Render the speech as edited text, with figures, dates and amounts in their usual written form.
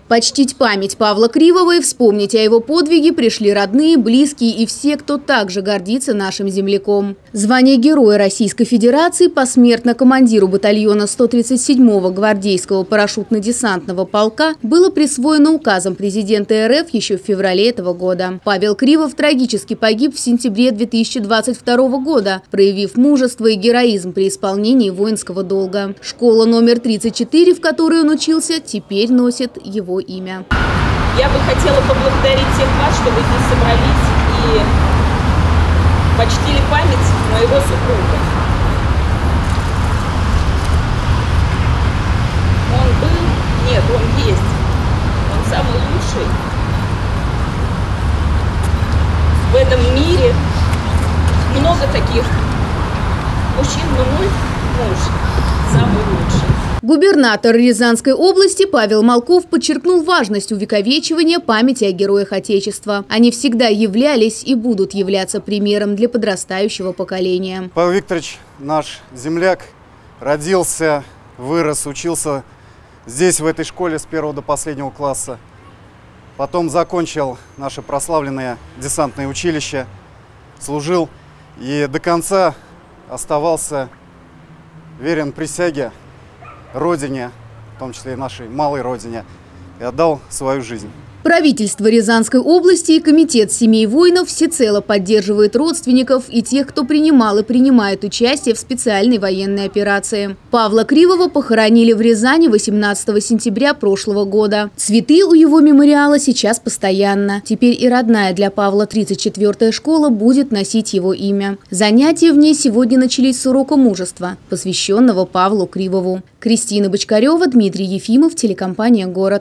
Почтить память Павла Кривова и вспомнить о его подвиге пришли родные, близкие и все, кто также гордится нашим земляком. Звание Героя Российской Федерации посмертно командиру батальона 137-го гвардейского парашютно-десантного полка было присвоено указом президента РФ еще в феврале этого года. Павел Кривов трагически погиб в сентябре 2022 года, проявив мужество и героизм при исполнении воинского долга. Школа номер 34, в которой он учился, теперь носит его имя. Я бы хотела поблагодарить всех вас, что вы здесь собрались и почтили память моего супруга. Он был, нет, он есть, он самый лучший в этом мире. Много таких мужчин, но мой муж самый лучший. Губернатор Рязанской области Павел Малков подчеркнул важность увековечивания памяти о героях Отечества. Они всегда являлись и будут являться примером для подрастающего поколения. Павел Викторович, наш земляк, родился, вырос, учился здесь, в этой школе, с 1 до последнего класса. Потом закончил наше прославленное десантное училище, служил и до конца оставался верен присяге Родине, в том числе и нашей малой родине, и отдал свою жизнь. Правительство Рязанской области и комитет семей воинов всецело поддерживает родственников и тех, кто принимал и принимает участие в специальной военной операции. Павла Кривова похоронили в Рязани 18 сентября прошлого года. Цветы у его мемориала сейчас постоянно. Теперь и родная для Павла 34-я школа будет носить его имя. Занятия в ней сегодня начались с урока мужества, посвященного Павлу Кривову. Кристина Бочкарева, Дмитрий Ефимов, телекомпания «Город».